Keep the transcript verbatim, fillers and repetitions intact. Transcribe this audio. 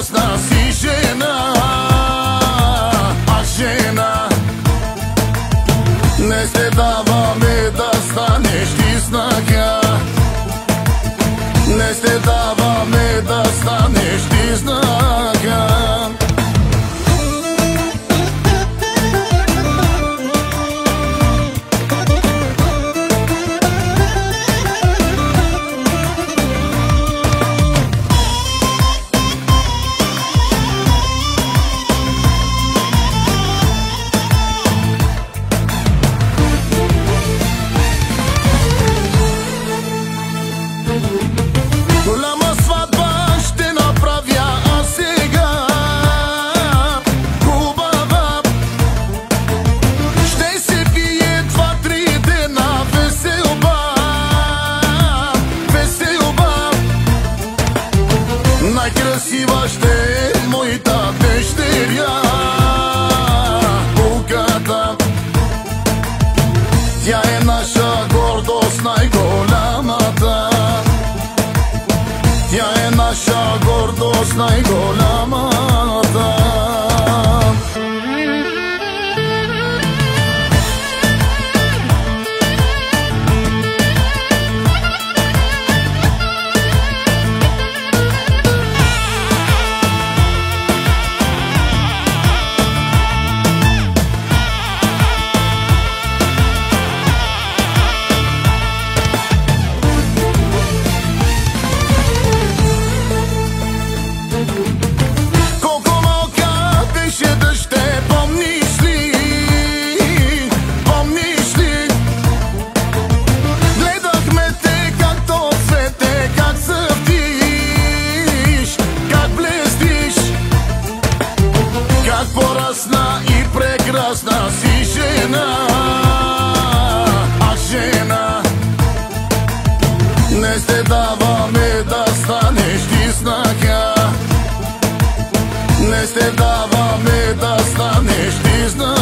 прекрасна си жена, а жена. Не се даваме да станеш ти снага, не се даваме да станеш ти снага. Голяма сватба ще направя аз сега, хубава. Ще се пие два-три дена веселба, веселба. Най-красива ще е моята дъщеря, Богата. Тя е наша гордост, най-голямата. Тя е наша гордост, най-голямата. Порасна и прекрасна си жена, а жена. Не се даваме да станеш ти снага, не се даваме да станеш ти снага.